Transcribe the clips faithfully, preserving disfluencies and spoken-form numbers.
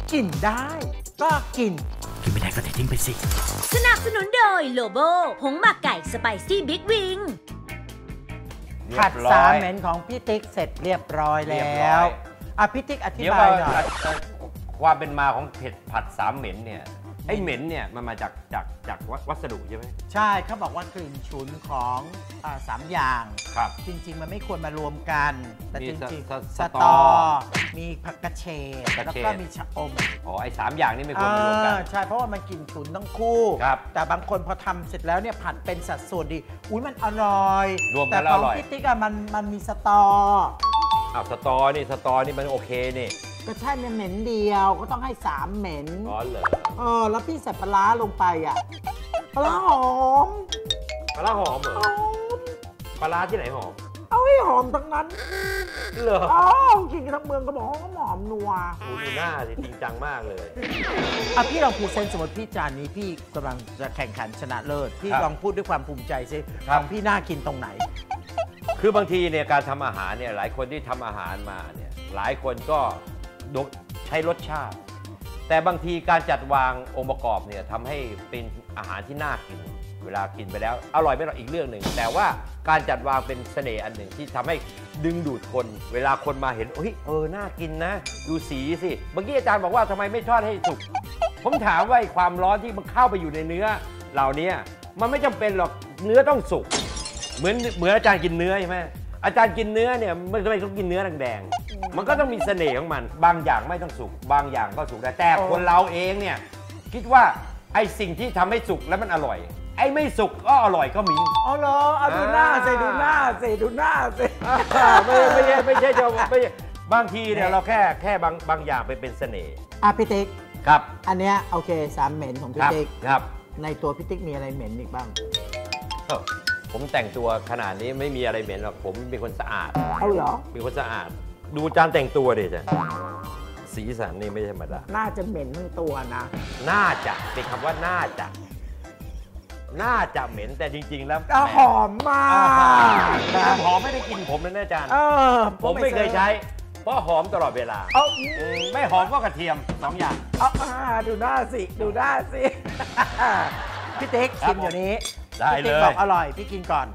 กินได้ก็กินกินไม่ได้ก็ทิ้งไปสิสนับสนุนโดยโลโบผงหมักไก่สไปซี่บิ๊กวิงผัดสามเหม็นของพี่ติ๊กเสร็จเรียบร้อยแล้วอ่ะพี่ติ๊กอธิบายหน่อยความเป็นมาของเผ็ดผัดสามเหม็นเนี่ยไอ้เหม็นเนี่ยมันมาจากจากจากวัสดุใช่ไหมใช่เขาบอกว่ากลิ่นฉุนของสามอย่างครับจริงๆมันไม่ควรมารวมกันแต่จริงๆสตอมีผักกระเฉดแล้วก็มีชะอมอ๋อไอ้สามอย่างนี้ไม่ควรมารวมกันใช่เพราะว่ามันกลิ่นฉุนทั้งคู่แต่บางคนพอทำเสร็จแล้วเนี่ยผัดเป็นสัดส่วนดีอุ้ยมันอร่อยแต่ของพี่ติ๊กอะมันมันมีสตออ้าวสตอนี่สตอนี่มันโอเคนี่ก็ใช่เหม็นเดียวก็ต้องให้สามเหม็นอ๋อเหรอเออแล้วพี่ใส่ปลาลงไปอ่ะปลาหอมปลาหอมเหรอปลาที่ไหนหอมเอาให้หอมทั้งนั้นเหรออ๋อกินกันทั้งเมืองก็บอกว่าหอมนัวดูหน้าสิจริงจังมากเลยอ่ะพี่ลองพรีเซนต์สมมติพี่จานนี้พี่กำลังจะแข่งขันชนะเลิศพี่ลองพูดด้วยความภูมิใจสิของพี่น่ากินตรงไหนคือบางทีเนี่ยการทำอาหารเนี่ยหลายคนที่ทำอาหารมาเนี่ยหลายคนก็ใช้รสชาติแต่บางทีการจัดวางองค์ประกอบเนี่ยทำให้เป็นอาหารที่น่ากินเวลากินไปแล้วอร่อยไม่อร่อยอีกเรื่องหนึ่งแต่ว่าการจัดวางเป็นเสน่ห์อันหนึ่งที่ทำให้ดึงดูดคนเวลาคนมาเห็นเฮ้ยเออน่ากินนะดูสีสิเมื่อกี้อาจารย์บอกว่าทำไมไม่ทอดให้สุกผมถามว่าความร้อนที่มันเข้าไปอยู่ในเนื้อเหล่านี้มันไม่จำเป็นหรอกเนื้อต้องสุกเหมือนเหมือนอาจารย์กินเนื้อใช่ไหมอาจารย์กินเนื้อเนี่ยไม่ไม่ต้องกินเนื้อแดงๆมันก็ต้องมีเสน่ห์ของมันบางอย่างไม่ต้องสุกบางอย่างก็สุกได้แต่คนเราเองเนี่ยคิดว่าไอ้สิ่งที่ทำให้สุกแล้วมันอร่อยไอ้ไม่สุกก็อร่อยก็มีอ๋อเหรอเอาดูหน้าสิดูหน้าสิดูหน้าสิไม่ไม่ใช่ไม่ใช่จะไม่บางทีเนี่ยเราแค่แค่บางบางอย่างไปเป็นเสน่ห์อ่ะพี่ติ๊กครับอันเนี้ยโอเคสามเหม็นของพี่ติ๊กครับในตัวพี่ติ๊กมีอะไรเหม็นอีกบ้างผมแต่งตัวขนาดนี้ไม่มีอะไรเหม็นหรอกผมเป็นคนสะอาดเอาเหรอเป็นคนสะอาดดูจานแต่งตัวดิจ้ะสีสันนี่ไม่ธรรมดาน่าจะเหม็นทั้งตัวนะน่าจะเป็นคำว่าน่าจะน่าจะเหม็นแต่จริงๆแล้วหอมมากหอมไม่ได้กินผมเลยนะอาจารย์ผมไม่เคยใช้เพราะหอมตลอดเวลาไม่หอมก็กระเทียมสองอย่างดูหน้าสิดูหน้าสิพี่ติ๊กชิมอยู่นี้ได้เลยพี่บอกอร่อยพี่กินก่อน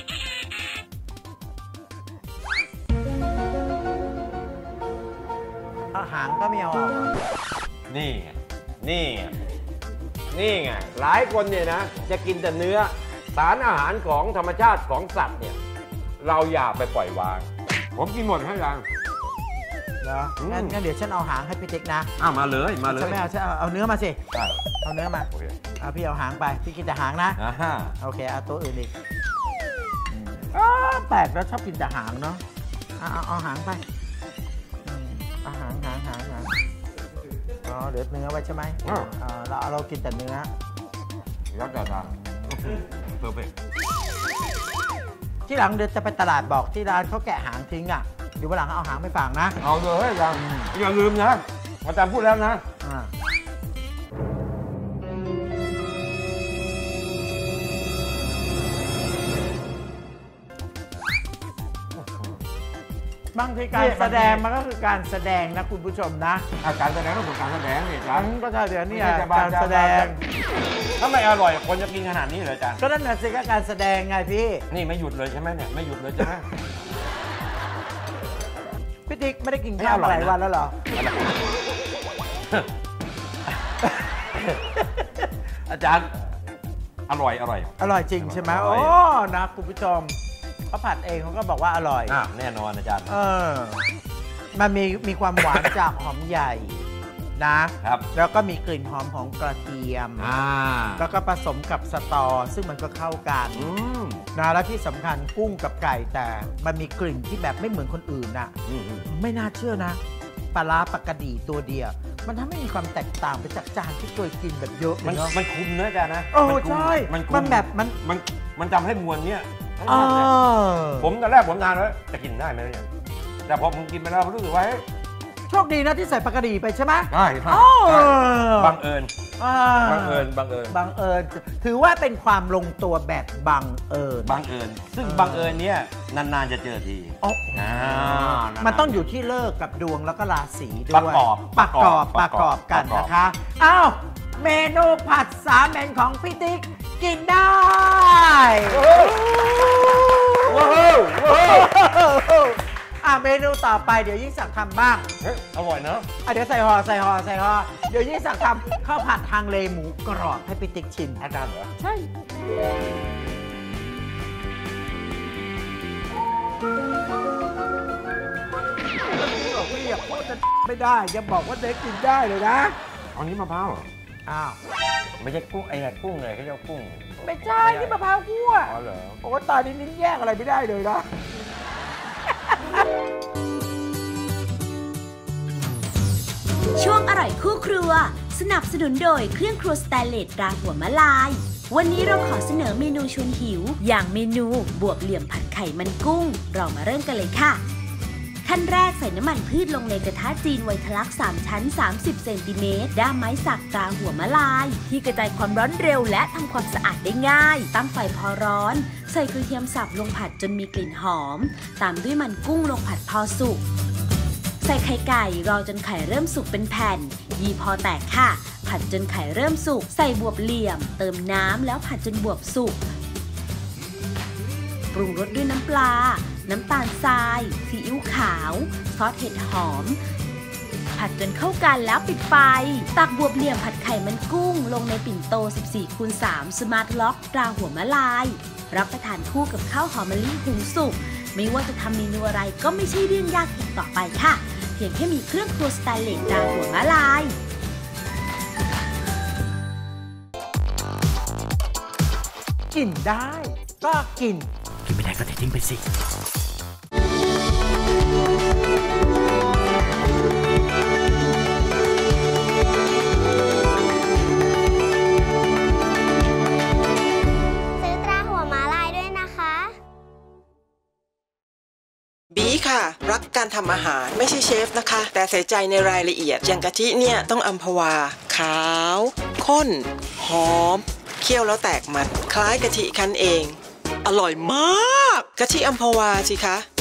อาหารก็ไม่เอานี่ไงนี่ไงนี่ไงหลายคนเนี่ยนะจะกินแต่เนื้อสารอาหารของธรรมชาติของสัตว์เนี่ยเราอย่าไปปล่อยวางผมกินหมดให้ยังนะงั้นงั้นเดี๋ยวฉันเอาหางให้พี่ติ๊กนะอ้าวมาเลยมาเลยฉันไม่เอาฉันเอาเนื้อมาสิเอาเนื้อมาเอาพี่เอาหางไปพี่กินแต่หางนะโอเคเอาตัวอื่นอีกแปลกแล้วชอบกินแต่หางเนาะเอาเอาหางไปเอาหางหางหางหางอ๋อเหลือเนื้อไว้ใช่ไหมเราเรากินแต่เนื้อยัดจานเพอร์เฟกต์ที่หลังเดี๋ยวจะไปตลาดบอกที่ร้านเขาแกะหางทิ้งอ่ะเดี๋ยววันหลังเอาหางไม่ฝังนะเอาเลยอาจารย์อย่าลืมนะอาจารย์พูดแล้วนะบางทีการแสดงมันก็คือการแสดงนะคุณผู้ชมนะการแสดงก็คือการแสดงนี่อาจารย์ก็ใช่เดี๋ยวนี้การแสดงถ้าไม่อร่อยคนจะกินขนาดนี้เหรออาจารย์ก็นั่นน่ะสิก็การแสดงไงพี่นี่ไม่หยุดเลยใช่ไหมเนี่ยไม่หยุดเลยใช่ไหมพี่ติ๊กไม่ได้กินข้าวหลายวันแล้วเหรออาจารย์อร่อยอร่อยอร่อยจริงใช่ไหมโอ้นะคุณผู้ชมเขาผัดเองเขาก็บอกว่าอร่อยอ่ะแน่นอนอาจารย์เออมันมีมีความหวานจากหอมใหญ่นะครับแล้วก็มีกลิ่นหอมของกระเทียมอ่าแล้วก็ผสมกับสตอซึ่งมันก็เข้ากันนะแล้วที่สำคัญกุ้งกับไก่แต่มันมีกลิ่นที่แบบไม่เหมือนคนอื่นน่ะไม่น่าเชื่อนะปลาร้าปกติตัวเดียวมันทำให้มีความแตกต่างไปจากจานที่เคยกินแบบเยอะมันมันคุมเนื้ออาจารย์นะโอ้ใช่มันแบบมันมันมันทำให้มวลเนี้ยผมตอนแรกผมทานแล้วจะกินได้ไหมเนี่ยแต่พอผมกินไปแล้วผมรู้สึกว่าโชคดีนะที่ใส่ปลากระดีไปใช่ไหมใช่ครับบังเอิญบังเอิญบังเอิญบังเอิญถือว่าเป็นความลงตัวแบบบังเอิญบังเอิญซึ่งบังเอิญเนี้ยนานๆจะเจอทีมันต้องอยู่ที่เลิกกับดวงแล้วก็ราศีด้วยประกอบประกอบประกอบกันนะคะอ้าวเมนูผัดสามเมนของพี่ติ๊กกินได้ว้าวว้าวอ่ะเมนูต่อไปเดี๋ยวยิ่งสั่งทำบ้างอร่อยเนอะอ่ะเดี๋ยวใส่ห่อใส่ห่อใส่ห่อเดี๋ยวยิ่งสั่งทำข้าวผัดทางเลหมูกรอบให้พี่ติ๊กชิมอาจารย์เหรอใช่บอกว่าอย่าพูดจะไม่ได้อย่าบอกว่าเด็กกินได้เลยนะอันนี้มะพร้าวเหรออ้าวไม่ใช่กุ้งไอ้กุ้งเลยเขาเรียกกุ้งไม่ใช่นี่มะพร้าวคั่วอ๋อเหรอโอ้ตอนนี้นิ้นแยกอะไรไม่ได้เลยนะช่วงอร่อยคู่ครัวสนับสนุนโดยเครื่องครัวสแตนเลสตราหัวมะลายวันนี้เราขอเสนอเมนูชวนหิวอย่างเมนูบวบเหลี่ยมผัดไข่มันกุ้งเรามาเริ่มกันเลยค่ะขั้นแรกใส่น้ำมันพืชลงในกระทะจีนไวทลักสามชั้นสามสิบเซนติเมตรด้ามไม้สักตราหัวมะลายที่กระจายความร้อนเร็วและทำความสะอาดได้ง่ายตั้งไฟพอร้อนใส่กระเทียมสับลงผัดจนมีกลิ่นหอมตามด้วยมันกุ้งลงผัดพอสุกใส่ไข่ไก่รอจนไข่เริ่มสุกเป็นแผ่นยีพอแตกค่ะผัดจนไข่เริ่มสุกใส่บวบเหลี่ยมเติมน้ำแล้วผัดจนบวบสุกปรุงรสด้วยน้ำปลาน้ำตาลทรายซีอิ๊วขาวซอสเห็ดหอมผัดจนเข้ากันแล้วปิดไฟตักบวบเหลี่ยมผัดไข่มันกุ้งลงในปิ่นโต สิบสี่คูณสาม สมาร์ทล็อกตราหัวมะลายรับประทานคู่กับข้าวหอมมะลิหุงสุกไม่ว่าจะทำเมนูอะไรก็ไม่ใช่เรื่องยากอีกต่อไปค่ะเพียงแค่มีเครื่องครัวสแตนเลสตราหัวมะลายกินได้ก็กินกินไม่ได้ก็ทิ้งไปสิบีค่ะรักการทำอาหารไม่ใช่เชฟนะคะแต่ใส่ใจในรายละเอียดอย่างกะทิเนี่ยต้องอัมพวาขาวข้นหอมเคี่ยวแล้วแตกมันคล้ายกะทิคั้นเองอร่อยมากกะทิอัมพวาสิคะ